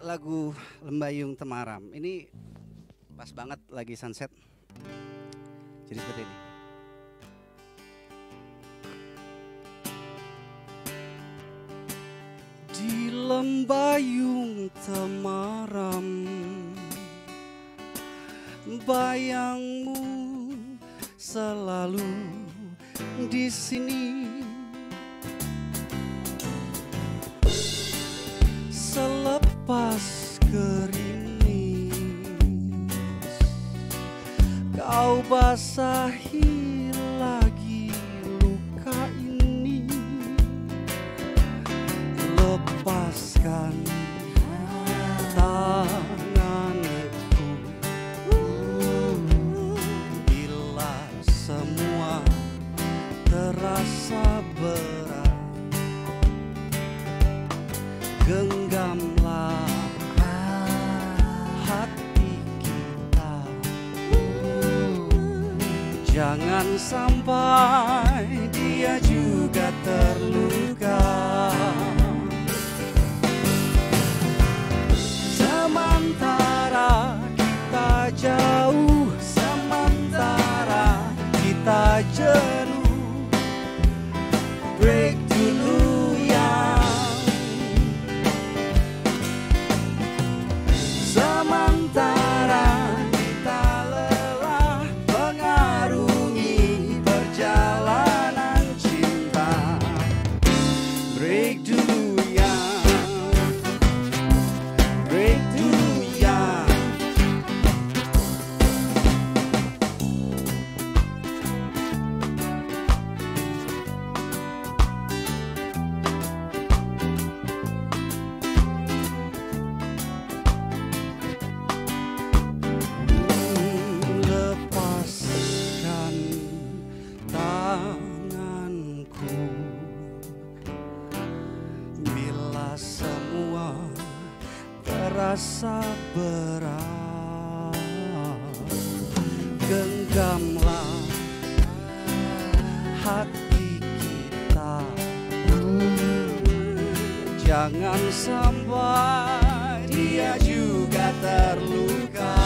lagu Lembayung Temaram. Ini pas banget lagi sunset. Jadi seperti ini. Di lembayung temaram, bayangmu selalu di sini. Selepas gerimis, kau basahi lagi luka ini. Lepaskan tanganku bila semua terasa berat. Genggamlah hati kita, jangan sampai dia juga terluka. Sementara kita jauh, sementara kita jenuh, break dulu yang sementara kita lelah mengarungi perjalanan cinta. Break dulu yang, break dulu yang. Lepaskan tanganku bila semua terasa berat. Genggamlah hati kita, jangan sampai dia juga terluka.